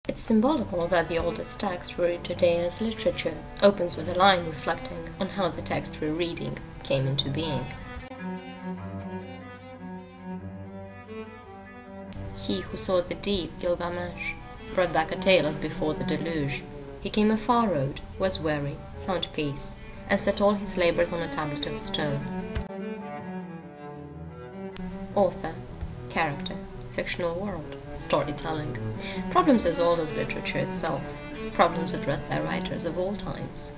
It's symbolical that the oldest text we read today as literature opens with a line reflecting on how the text we're reading came into being. He who saw the deep, Gilgamesh, brought back a tale of before the deluge. He came a far road, was weary, found peace, and set all his labors on a tablet of stone. Author, character, fictional world, storytelling. Problems as old as literature itself. Problems addressed by writers of all times.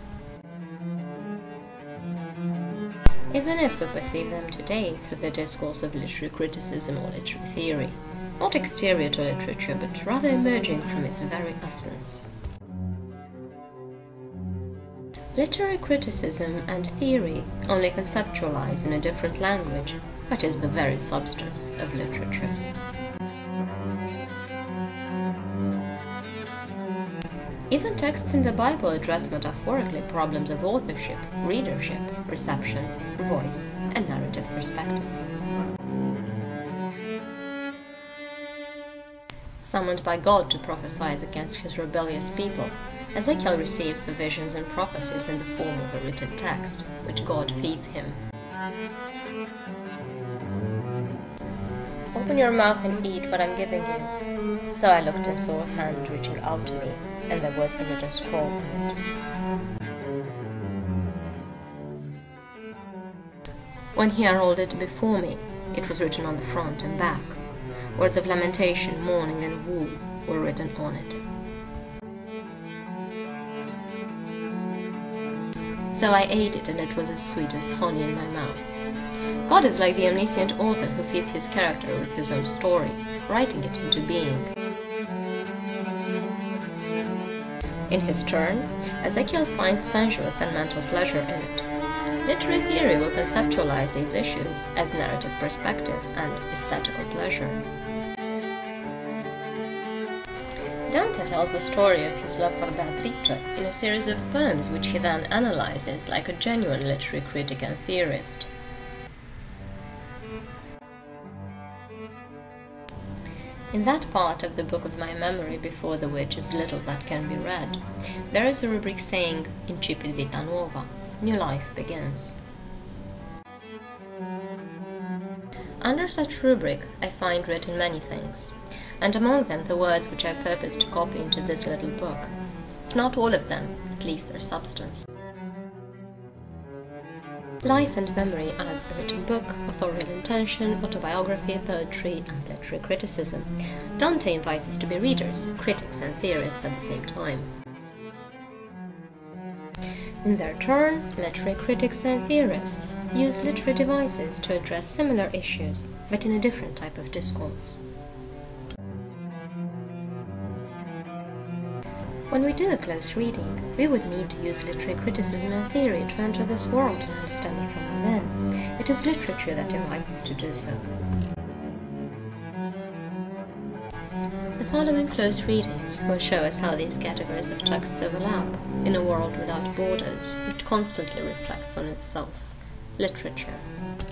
Even if we perceive them today through the discourse of literary criticism or literary theory, not exterior to literature, but rather emerging from its very essence. Literary criticism and theory only conceptualize in a different language, but is the very substance of literature. Even texts in the Bible address metaphorically problems of authorship, readership, reception, voice, and narrative perspective. Summoned by God to prophesy against his rebellious people, Ezekiel receives the visions and prophecies in the form of a written text, which God feeds him. "Open your mouth and eat what I'm giving you." So I looked and saw a hand reaching out to me, and there was a written scroll on it. When he unrolled it before me, it was written on the front and back. Words of lamentation, mourning, and woe were written on it. So I ate it, and it was as sweet as honey in my mouth. God is like the omniscient author who feeds his character with his own story, writing it into being. In his turn, Ezekiel finds sensuous and mental pleasure in it. Literary theory will conceptualize these issues as narrative perspective and aesthetical pleasure. Dante tells the story of his love for Beatrice in a series of poems which he then analyzes like a genuine literary critic and theorist. In that part of the book of my memory before the which is little that can be read, there is a rubric saying, "Incipit vita nuova," new life begins. Under such rubric I find written many things, and among them the words which I purpose to copy into this little book, if not all of them, at least their substance. Life and Memory as a written book, authorial intention, autobiography, poetry, and literary criticism. Dante invites us to be readers, critics, and theorists at the same time. In their turn, literary critics and theorists use literary devices to address similar issues, but in a different type of discourse. When we do a close reading, we would need to use literary criticism and theory to enter this world and understand it from within. It is literature that invites us to do so. The following close readings will show us how these categories of texts overlap in a world without borders, which constantly reflects on itself. Literature.